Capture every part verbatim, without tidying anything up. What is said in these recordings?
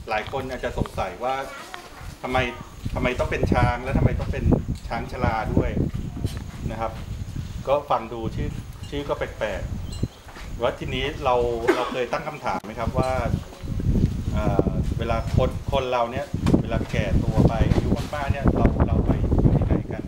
หลายคนอาจจะสงสัยว่าทำไมทำไมต้องเป็นช้างและทำไมต้องเป็นช้างชราด้วยนะครับก็ฟังดูชื่อชื่อก็แปลกๆว่าทีนี้เราเราเคยตั้งคำถามไหมครับว่าเอ่อเวลาคนคนเราเนี่ยเวลาแก่ตัวไปอายุมากๆเนี่ยเราเราไปที่ไหนกัน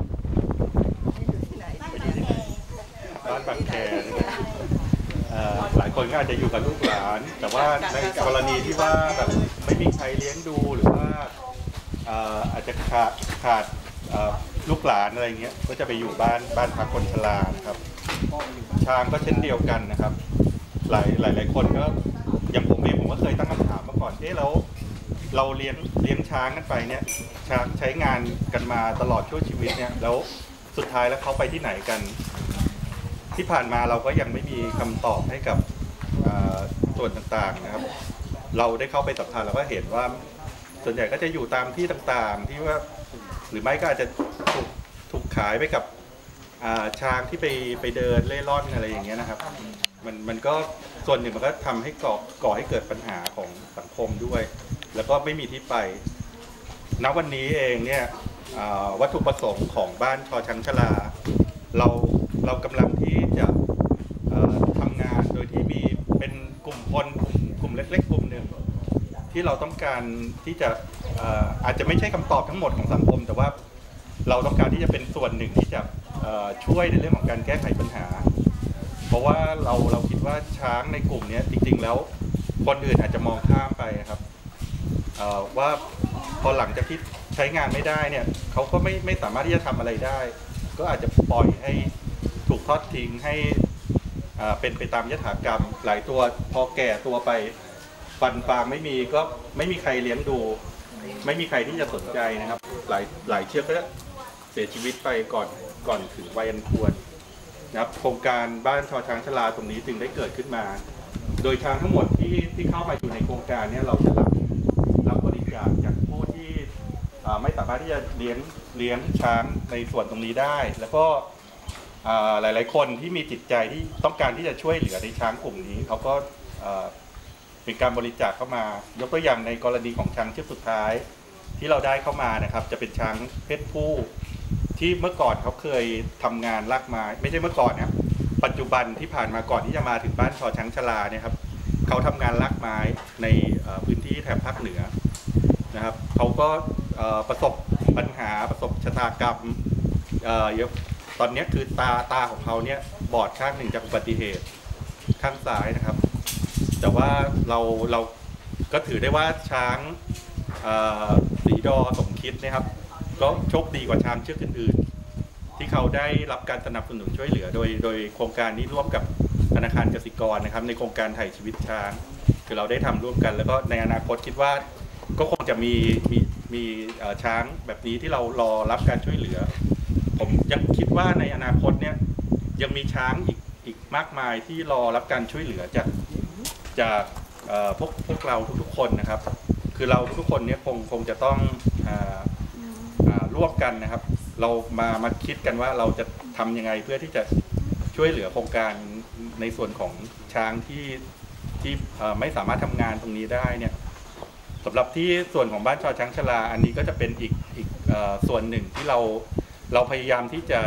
บ้านบางแคหลายคนก็อาจจะอยู่กับลูกหลานแต่ว่าในกรณีที่ว่าแบบไม่มีใครเลี้ยงดูหรือว่าอาจจะขาดขาดลูกหลานอะไรเงี้ยก็จะไปอยู่บ้านบ้านพักคนชรานะครับช้างก็เช่นเดียวกันนะครับหลายหลายหลายคนก็อย่างผมเองผมก็เคยตั้งคำถามมาก่อนเอ๊ะแล้วเราเลี้ยงเลี้ยงช้างกันไปเนี่ยช้างใช้งานกันมาตลอดช่วงชีวิตเนี่ยแล้วสุดท้ายแล้วเขาไปที่ไหนกันที่ผ่านมาเราก็ยังไม่มีคำตอบให้กับส่วนต่างๆนะครับเราได้เข้าไปสัมภาษณ์เราก็เห็นว่าส่วนใหญ่ก็จะอยู่ตามที่ต่างๆที่ว่าหรือไม่ก็อาจจะถูกถูกขายไปกับช้างที่ไปไปเดินเล่ร่อนอะไรอย่างเงี้ยนะครับมันมันก็ส่วนหนึ่งมันก็ทำให้ก่อก่อให้เกิดปัญหาของสังคมด้วยแล้วก็ไม่มีที่ไปณวันนี้เองเนี่ยวัตถุประสงค์ของบ้านชอช้างชราเราเรากำลังที่จะทำงานโดยที่มีเป็นกลุ่มคนกลุ่มกลุ่มเล็กๆกลุ่มหนึ่งที่เราต้องการที่จะอาจจะไม่ใช่คำตอบทั้งหมดของสังคมแต่ว่าเราต้องการที่จะเป็นส่วนหนึ่งที่จะช่วยในเรื่องของการแก้ไขปัญหาเพราะว่าเราเราคิดว่าช้างในกลุ่มนี้จริงๆแล้วคนอื่นอาจจะมองข้ามไปครับว่าพอหลังจากที่ใช้งานไม่ได้เนี่ยเขาก็ไม่ไม่สามารถที่จะทำอะไรได้ก็อาจจะปล่อยให้ถูกทอดทิ้งให้เป็นไปตามยถากรรมหลายตัวพอแก่ตัวไปฟันฟางไม่มีก็ไม่มีใครเลี้ยงดูไม่มีใครที่จะสนใจนะครับหลายหลายเชือกก็เสียชีวิตไปก่อนก่อนถึงวัยอันควรนะครับโครงการบ้านชอช้างชราตรงนี้จึงได้เกิดขึ้นมาโดยช้างทั้งหมดที่ที่เข้ามาอยู่ในโครงการนี้เราจะรับรับบริจาคจากผู้ที่ไม่สามารถที่จะเลี้ยงเลี้ยงช้างในส่วนตรงนี้ได้แล้วก็หลายๆคนที่มีจิตใจที่ต้องการที่จะช่วยเหลือในช้างกลุ่มนี้เขาก็เป็นการบริจาคเข้ามายกตัวอย่างในกรณีของช้างเชือกสุดท้ายที่เราได้เข้ามานะครับจะเป็นช้างเพศผู้ที่เมื่อก่อนเขาเคยทำงานลากไม้ไม่ใช่เมื่อก่อนนะปัจจุบันที่ผ่านมาก่อนที่จะมาถึงบ้านชอช้างชราเนี่ยครับเขาทำงานลากไม้ในพื้นที่แถบภาคเหนือนะครับเขาก็ประสบปัญหาประสบชะตากรรมตอนนี้คือตาตาของเขาเนี่ยบอดข้างหนึ่งจากอุบัติเหตุข้างซ้ายนะครับแต่ว่าเราเราก็ถือได้ว่าช้างสีดอสมคิดนะครับก็โชคดีกว่าช้างเชือกอื่นๆที่เขาได้รับการสนับสนุนช่วยเหลือโดยโดยโครงการนี้ร่วมกับธนาคารกสิกรนะครับในโครงการไถ่ชีวิตช้างคือเราได้ทำร่วมกันแล้วก็ในอนาคตคิดว่าก็คงจะมีมีมีช้างแบบนี้ที่เรารอรับการช่วยเหลือผมยังคิดว่าในอนาคตเนี่ยยังมีช้างอีกอีกมากมายที่รอรับการช่วยเหลือจากจากพวกพวกเราทุกๆคนนะครับคือเราทุกคนเนี่ยคงคงจะต้องร่วมกันนะครับเรามามาคิดกันว่าเราจะทำยังไงเพื่อที่จะช่วยเหลือโครงการในส่วนของช้างที่ที่ไม่สามารถทำงานตรงนี้ได้เนี่ยสำหรับที่ส่วนของบ้านชอช้างชราอันนี้ก็จะเป็นอีกอีกส่วนหนึ่งที่เราเราพยายามที่จะ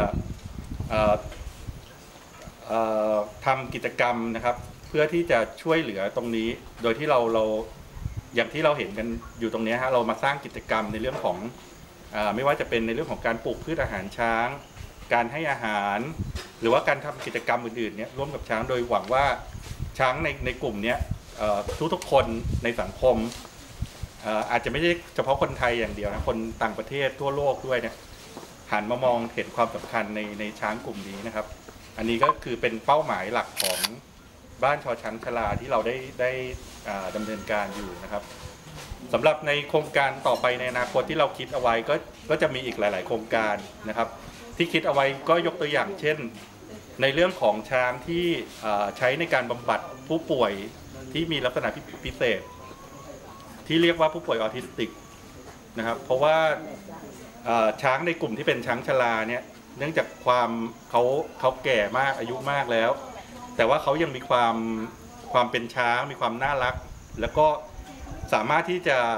ทำกิจกรรมนะครับเพื่อที่จะช่วยเหลือตรงนี้โดยที่เราเราอย่างที่เราเห็นกันอยู่ตรงนี้ฮะเรามาสร้างกิจกรรมในเรื่องของไม่ว่าจะเป็นในเรื่องของการปลูกพืชอาหารช้างการให้อาหารหรือว่าการทำกิจกรรมอื่นๆเนี่ยร่วมกับช้างโดยหวังว่าช้างในในกลุ่มนี้ทุกๆคนในสังคมอาจจะไม่ใช่เฉพาะคนไทยอย่างเดียวนะคนต่างประเทศทั่วโลกด้วยเนี่ยหันมามองเห็นความสำคัญในในช้างกลุ่มนี้นะครับอันนี้ก็คือเป็นเป้าหมายหลักของบ้านชอช้างชราที่เราได้ได้ดำเนินการอยู่นะครับสำหรับในโครงการต่อไปในอนาคตที่เราคิดเอาไว้ก็ก็จะมีอีกหลายๆโครงการนะครับที่คิดเอาไว้ก็ยกตัวอย่างเช่นในเรื่องของช้างที่ใช้ในการบำบัดผู้ป่วยที่มีลักษณะพิเศษที่เรียกว่าผู้ป่วยออทิสติกนะครับเพราะว่าช้างในกลุ่มที่เป็นช้างชราเนี่ยเนื่องจากความเขาเขาแก่มากอายุมากแล้วแต่ว่าเขายังมีความความเป็นช้างมีความน่ารักแล้วก็สามารถที่จะ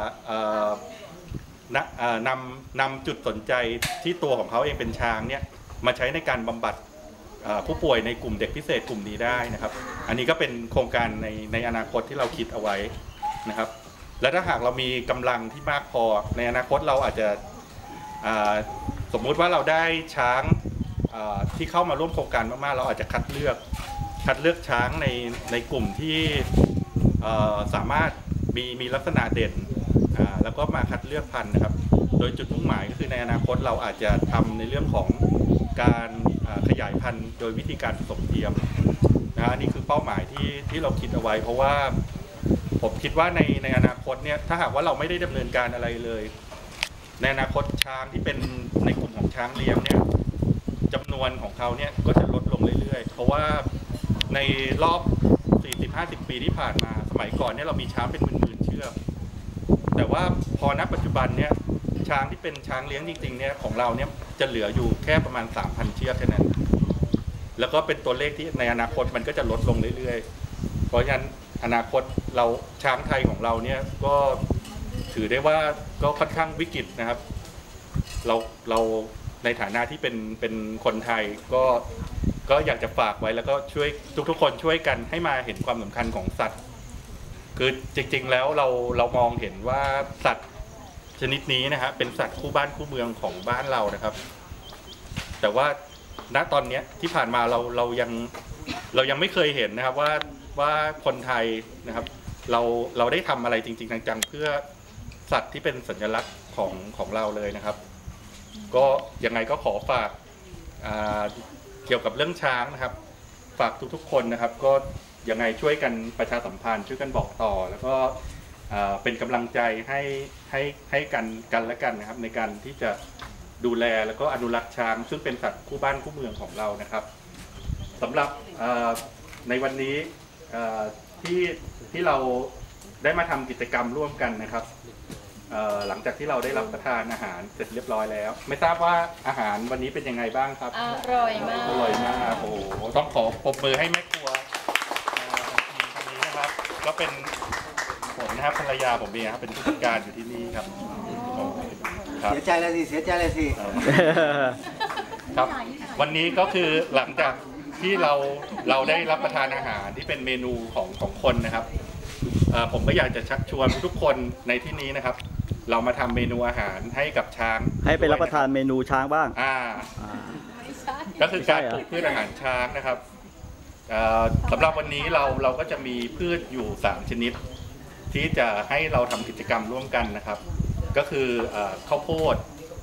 นำนำจุดสนใจที่ตัวของเขาเองเป็นช้างเนี่ยมาใช้ในการบำบัดผู้ป่วยในกลุ่มเด็กพิเศษกลุ่มนี้ได้นะครับอันนี้ก็เป็นโครงการในในอนาคตที่เราคิดเอาไว้นะครับและถ้าหากเรามีกำลังที่มากพอในอนาคตเราอาจจะสมมุติว่าเราได้ช้างที่เข้ามาร่วมโครงการมากๆเราอาจจะคัดเลือกคัดเลือกช้างในในกลุ่มที่สามารถมีมีลักษณะเด่นแล้วก็มาคัดเลือกพันธุ์นะครับโดยจุดมุ่งหมายก็คือในอนาคตเราอาจจะทำในเรื่องของการขยายพันธุ์โดยวิธีการผสมเทียมนะนี่คือเป้าหมายที่ที่เราคิดเอาไว้เพราะว่าผมคิดว่าในในอนาคตเนี่ยถ้าหากว่าเราไม่ได้ดำเนินการอะไรเลยในอนาคตช้างที่เป็นในกลุ่มของช้างเลี้ยงเนี่ยจำนวนของเขาเนี่ยก็จะลดลงเรื่อยๆเพราะว่าในรอบ สี่สิบห้าสิบ ปีที่ผ่านมาสมัยก่อนเนี่ยเรามีช้างเป็นหมื่นๆเชือกแต่ว่าพอณปัจจุบันเนี่ยช้างที่เป็นช้างเลี้ยงจริงๆเนี่ยของเราเนี่ยจะเหลืออยู่แค่ประมาณ สามพัน เชือกแค่นั้นแล้วก็เป็นตัวเลขที่ในอนาคตมันก็จะลดลงเรื่อยๆเพราะฉะนั้นอนาคตเราช้างไทยของเราเนี่ยก็ถือได้ว่าก็ค่อนข้างวิกฤตนะครับเราเราในฐานะที่เป็นเป็นคนไทยก็ก็อยากจะฝากไว้แล้วก็ช่วยทุกๆคนช่วยกันให้มาเห็นความสำคัญของสัตว์คือจริงๆแล้วเราเรามองเห็นว่าสัตว์ชนิดนี้นะฮะเป็นสัตว์คู่บ้านคู่เมืองของบ้านเรานะครับแต่ว่าณตอนนี้ที่ผ่านมาเราเรายังเรายังไม่เคยเห็นนะครับว่าว่าคนไทยนะครับเราเราได้ทำอะไรจริงๆจังๆเพื่อสัตว์ที่เป็นสัญลักษณ์ของของเราเลยนะครับก็ยังไงก็ขอฝากเกี่ยวกับเรื่องช้างนะครับฝากทุกๆคนนะครับก็ยังไงช่วยกันประชาสัมพันธ์ช่วยกันบอกต่อแล้วก็เป็นกำลังใจให้ให้ให้กันกันและกันนะครับในการที่จะดูแลแล้วก็อนุรักษ์ช้างซึ่งเป็นสัตว์คู่บ้านคู่เมืองของเรานะครับสำหรับในวันนี้ที่ที่เราได้มาทำกิจกรรมร่วมกันนะครับหลังจากที่เราได้รับประทานอาหารเสร็จเรียบร้อยแล้วไม่ทราบว่าอาหารวันนี้เป็นยังไงบ้างครับอร่อยมากอร่อยมากโอ้โหต้องขอปรบมือให้แม่ครัวคนนี้นะครับก็เป็นผมนะครับภรรยาผมเองครับเป็นผู้จัดการอยู่ที่นี่ครับเสียใจเลยสิเสียใจเลยสิครับวันนี้ก็คือหลังจากที่เราเราได้รับประทานอาหารที่เป็นเมนูของของคนนะครับผมก็อยากจะชักชวนทุกคนในที่นี้นะครับเรามาทำเมนูอาหารให้กับช้างให้ไปรับประทานเมนูช้างบ้างอ่าก็คือการปลูกพืชอาหารช้างนะครับสำหรับวันนี้เราเราก็จะมีพืชอยู่สามชนิดที่จะให้เราทำกิจกรรมร่วมกันนะครับก็คือข้าวโพด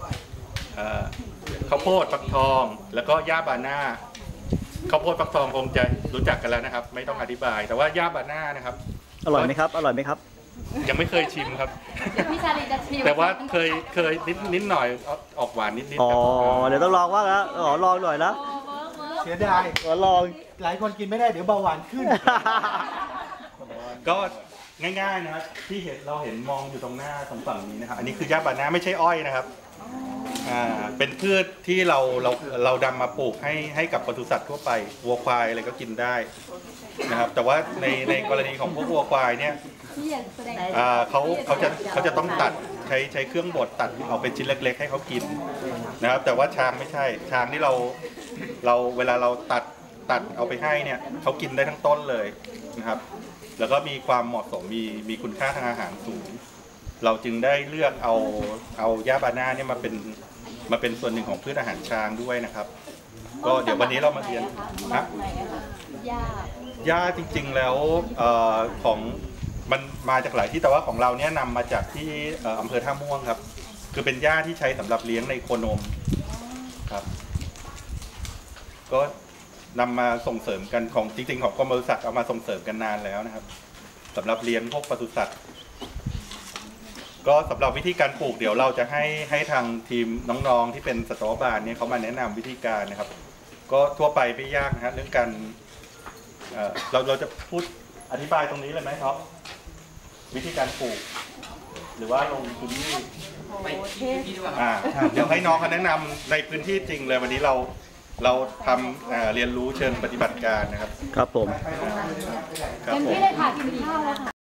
ข้าวโพดฟักทองแล้วก็หญ้าบาน่าข้าวโพดฟักทองคงจะรู้จักกันแล้วนะครับไม่ต้องอธิบายแต่ว่าหญ้าบาน่านะครับอร่อยไหมครับอร่อยไหมครับยังไม่เคยชิมครับพี่ชาลีจะชิมแต่ว่าเคยเคยนิดนิดหน่อยออกหวานนิดนิดอ๋อเดี๋ยวต้องลองว่าแล้วอ๋อลองหน่อยนะเสียดายขอลองหลายคนกินไม่ได้เดี๋ยวเบาหวานขึ้นก็ง่ายๆนะครับที่เห็นเราเห็นมองอยู่ตรงหน้าตรงฝั่งนี้นะครับอันนี้คือหญ้าบาน่าไม่ใช่อ้อยนะครับอ่าเป็นพืชที่เราเราเราดำมาปลูกให้ให้กับปศุสัตว์ทั่วไปวัวควายอะไรก็กินได้นะครับแต่ว่าในในกรณีของพวกวัวควายเนี่ยเขาเขาจะเขาจะต้องตัดใช้ใช้เครื่องบดตัดเอาเป็นชิ้นเล็กๆให้เขากินนะครับแต่ว่าช้างไม่ใช่ช้างที่เราเราเวลาเราตัดตัดเอาไปให้เนี่ยเขากินได้ทั้งต้นเลยนะครับแล้วก็มีความเหมาะสมมีมีคุณค่าทางอาหารสูงเราจึงได้เลือกเอาเอาหญ้าบาน่าเนี่ยมาเป็นมาเป็นส่วนหนึ่งของพืชอาหารช้างด้วยนะครับก็เดี๋ยววันนี้เรามาเรียนนะหญ้าหญ้าจริงๆแล้วของมันมาจากหลายที่แต่ว่าของเราเนี่ยนำมาจากที่อำเภอท่าม่วงครับคือเป็นหญ้าที่ใช้สำหรับเลี้ยงในโคนมครับก็นำมาส่งเสริมกันของจริงๆของกรมปศุสัตว์เอามาส่งเสริมกันนานแล้วนะครับสำหรับเลี้ยงพวกปศุสัตว์ก็สำหรับวิธีการปลูกเดี๋ยวเราจะให้ให้ทางทีมน้องๆที่เป็นสัตวบาลเนี่ยเขามาแนะนำวิธีการนะครับก็ทั่วไปไม่ยากนะครับเรื่องการเราเราจะพูดอธิบายตรงนี้เลยไหมครับวิธีการปลูกหรือว่าลงพื้นที่อ่าเดี๋ยวให้น้องเขาแนะนำในพื้นที่จริงเลยวันนี้เราเราทำเรียนรู้เชิงปฏิบัติการนะครับครับผมครับผมที่ได้ค่ะกินข้าวแล้วค่ะ